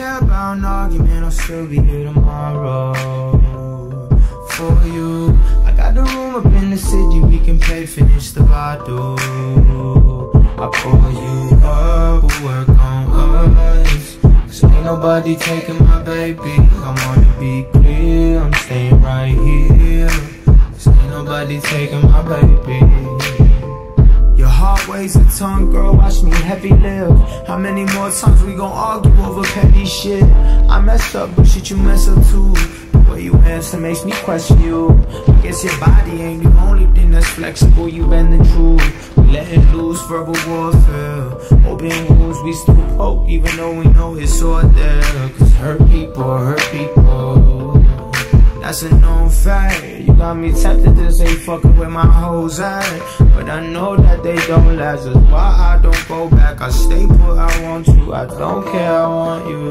care about an argument, I'll still be here tomorrow for you. I got the room up in the city, we can play, finish the bottle. I pull you up, we'll work on us, 'cause ain't nobody taking my baby. I wanna be clear, I'm staying right here, 'cause ain't nobody taking my baby. Your heart weighs a ton, girl, watch me heavy live. How many more times we gon' argue over petty shit? I mess up, but shit, you mess up too. The way you answer makes me question you. I guess your body ain't the only thing that's flexible, you bend the truth. We letting loose verbal warfare, open wounds we still poke, even though we know it's all there. 'Cause hurt people, that's a known fact. You got me tempted to say fucking where my hoes at, but I know that they don't last. That's why I don't go back, I stay put, I want you, I don't care, I want you.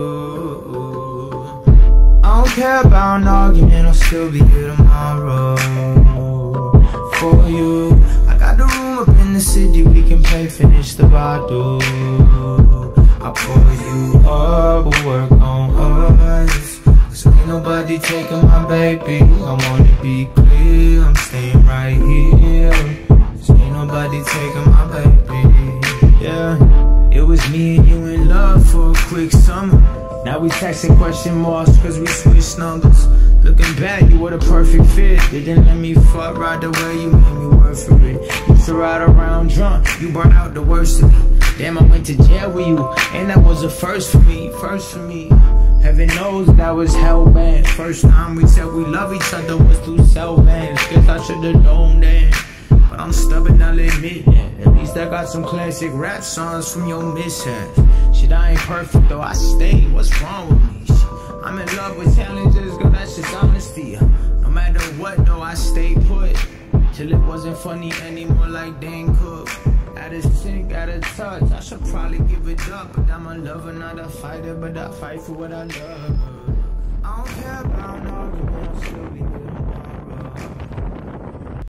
I don't care about an argument, I'll still be here tomorrow for you. I got the room up in the city, we can play, finish the bottle. I pull you up, we'll work on us, 'cause ain't nobody taking my baby. I wanna be clear, I'm staying right here, 'cause ain't nobody taking my baby. Yeah, it was me and you in love for a quick summer. Now we texting question marks 'cause we switched numbers. Looking back, you were the perfect fit. Didn't let me fuck right the way you made me work for it. Used to ride around drunk, you brought out the worst of me. Damn, I went to jail with you, and that was a first for me. Heaven knows that was hell-bent. First time we said we love each other was through cell vans. Guess I should've known then, but I'm stubborn, I'll admit that. At least I got some classic rap songs from your mishaps. Shit, I ain't perfect though, I stay. What's wrong with me? Shit, I'm in love with challenges, girl, that's just honesty. No matter what though, I stay put, till it wasn't funny anymore like Dan Cook. Out of sync, out of touch, I should probably give it up, but I'm a lover, not a fighter, but I fight for what I love. I don't care about an argument, I'll still be here.